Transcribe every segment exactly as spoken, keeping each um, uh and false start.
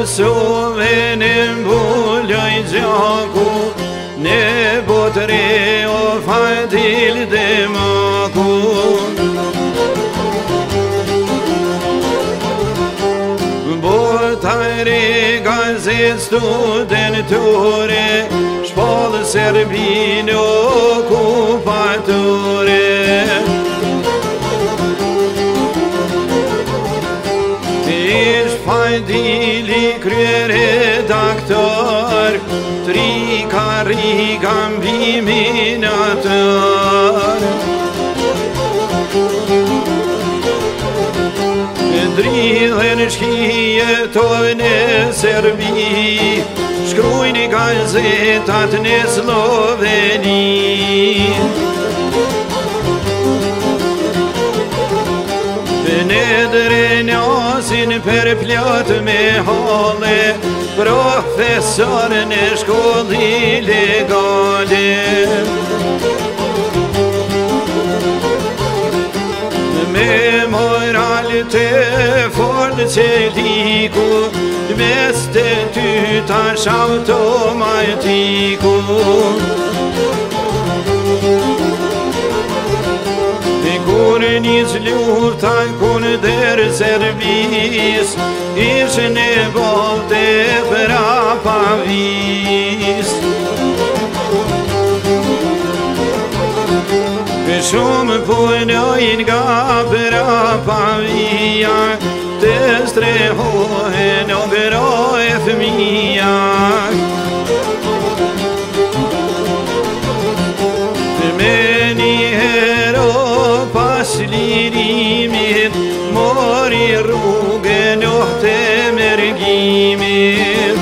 Kosovën e mbulloj gjaku, në botre o fadil dhe maku. Botare gazet studentore, shpallë Serbin okupatore. Fadili krye redaktor, tri karriga mbi minator. Dridhen shkijetojnë e Serbi, shkrujnë gazetat në Sloveni. Në drenjasin për plot me hale, profesor në shkollë ilegale. Me moral të fort që liku, mes të ty tash automatiku. Kur njës luftan kundër Serbis, ishë në bote prapa vis. Shumë punojnë nga prapa via, të strehohen o groj fëmija. Lirimit, mori rrugën oh të mërgjimit.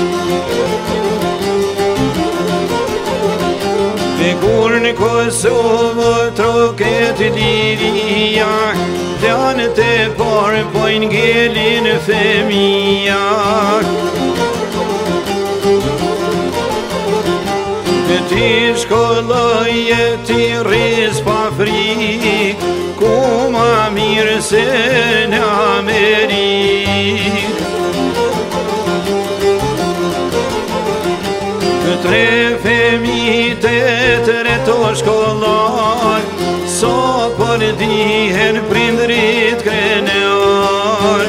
Dhe kur në Kosovo troket liria, planët e parë pojnë ngelin femija. Ti shkolloje ti rris pa frik, ku ma mirë se në Amerik. Tre femi të tre to shkollar, so për dihen prindrit krenar.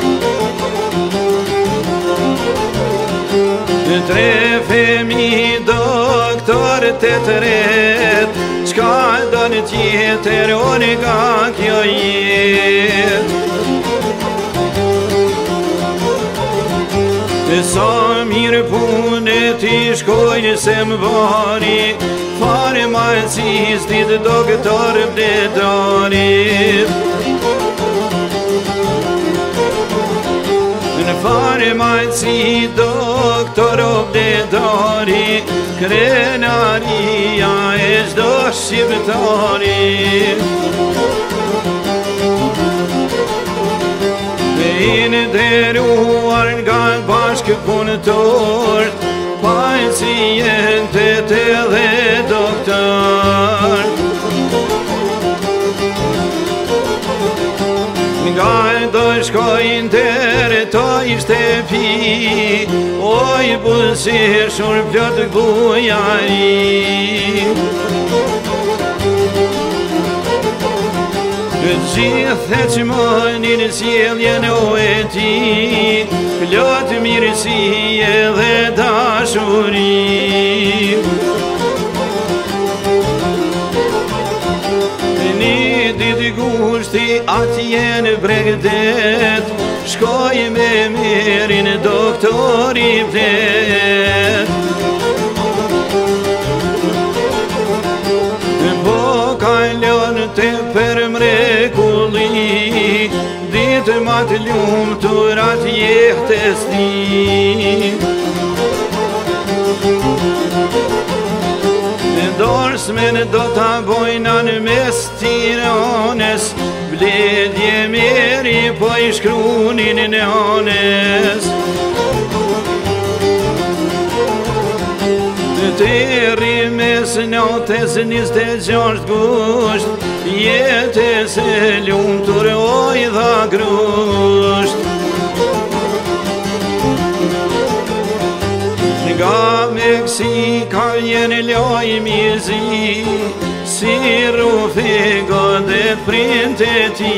Tre femi doktor të tret, qka do në tjetër unë nga kjo jet. Sa mirë punët i shkojnë se më bari, farmacistit doktor bledari. Në farmaci doktor bledari, krenaria e çdo shqiptari. I nderuar nga bashkë punëtor, pacientet edhe doktor. Nga do shkojnë tërë to ishte pi, oj busir shur plot bujari. Gjithë e që mënin sjelljen o e ti, plot mirësi edhe dashuri. Një ditë gushti atje në Bregdet, shkoj me mirin doktori plet. Po kalon të për mrekulli, ditë ma të lumë të rat jehtës ti. Dorsmen do t'a bojna në mes Tiranës, bledje meri po i shkrunin në anes. Të rrimes natës njëzet e gjashtë gusht, jetës e lumë të roj dha grusht. jenë lojmë i zi, si rufi godet print e ti.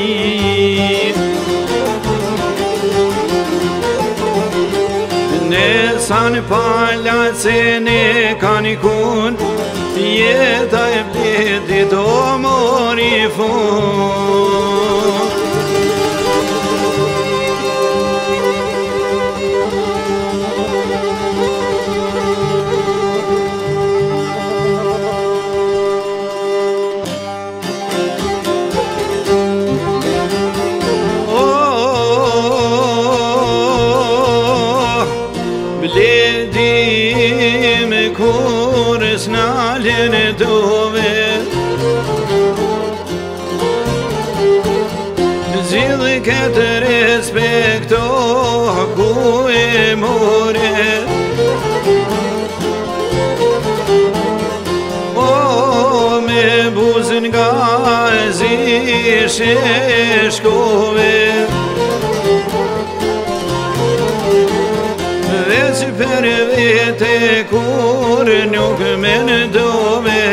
Ne san palacin e kanikun, jeta e bledit o mori fund. Bledim kur s'nalen dove, zidh këtë respekto ku e more. O me buzën nga zi sheshkove, veç për vete kur nuk me ndove.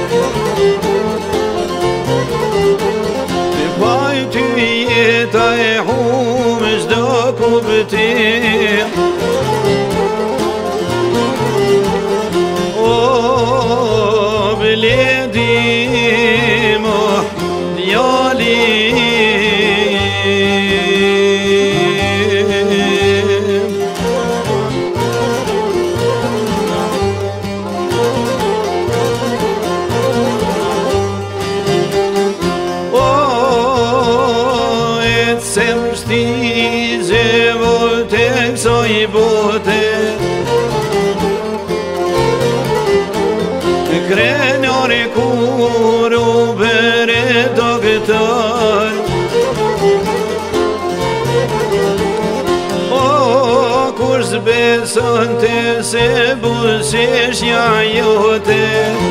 Paj ty jeta e hum s'do kuptim. O bledim o djalim, se mështize vote kësoj bote. Krenore kur u bere doktor, o kur s'beson te se buseshja jote.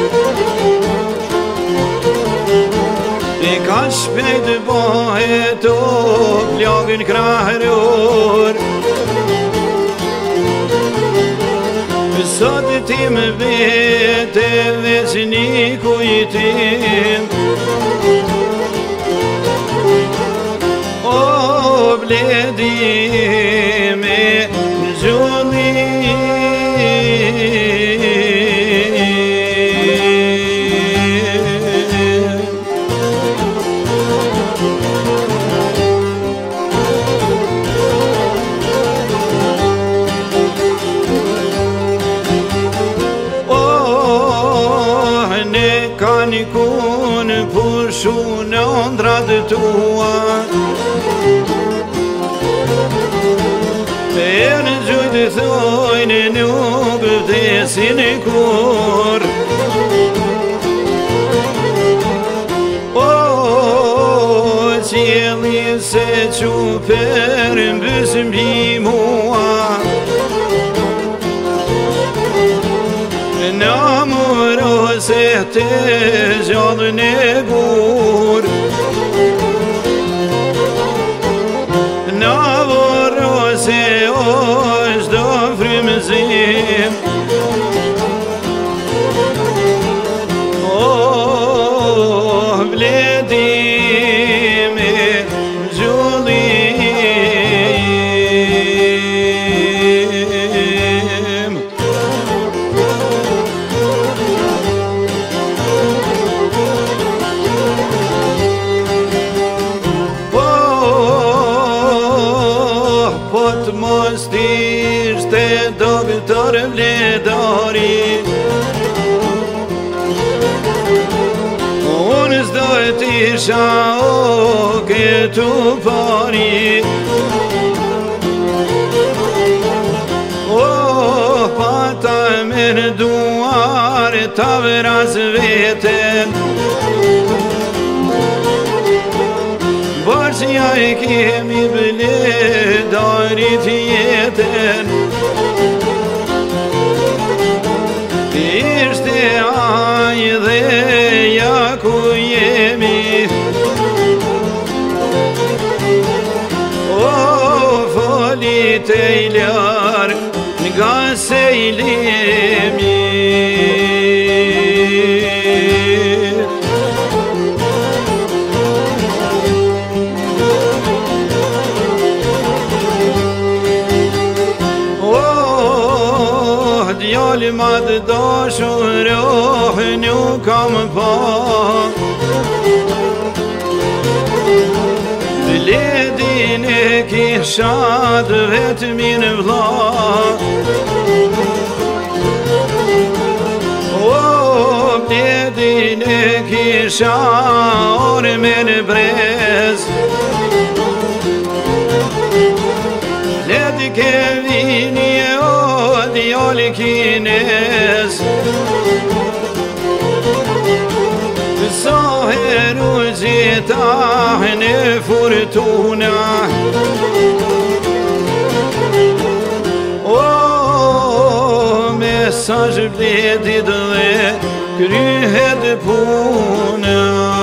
E ka shpejt bëhet o plagën krahëror, sot ti më vete veç një kujtim. O bledim e gjullim, kanikun pushu në ndrat tua. E në gjujtë thojnë nuk vdesin kur. O qjeli se që për mbësëm bi mua, namoro se te gjallën e gur. Navoro se është do frymëzim. O bledim e gjullim, pot mos t'ishte doktor vledari, unë s'do t'isha o këtu pari. O pata me në duar ta vras veten, Barqja e kemi bledarit jetën, ishte aj dhe ja ku jemi. O folit e i lar nga se i lemi. djali madh dashur, oh, nuk kam pa. Bledin e kisha të vetmin vlla, o bledin e kisha orë me në brez. Bledi ke vini o djali kines, sa heru zita në fortuna. O mesazh bledi dhe kryhet puna.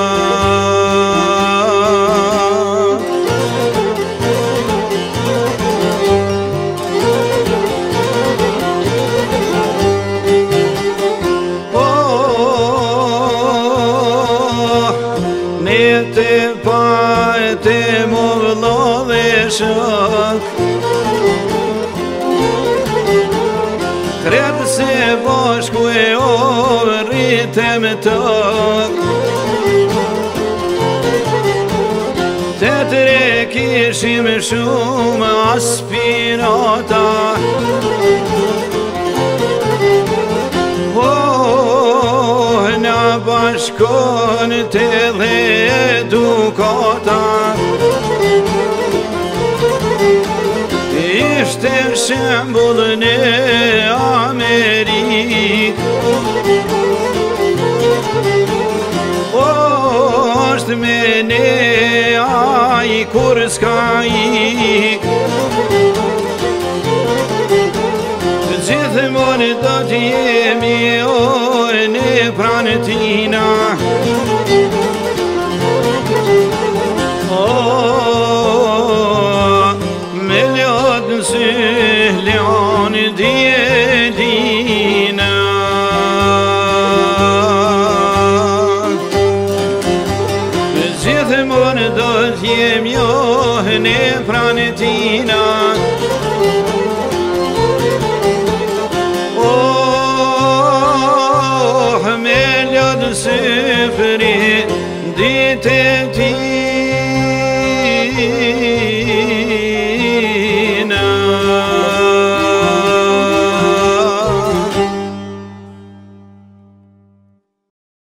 Te pa te mo vëlla dhe shok, kret se bashku e o rritem tok. Te tre kishim shumë aspirata, na bashkon të dhe edukata. Ishte shembull në Amerik, është me ne ai kur s'ka ik. Gjithmonë do t'jemi o në pranë tina, o me lot në sy leon djelina. Gjithmonë do t'jemi o në pranë tina, syfri ditë e ti.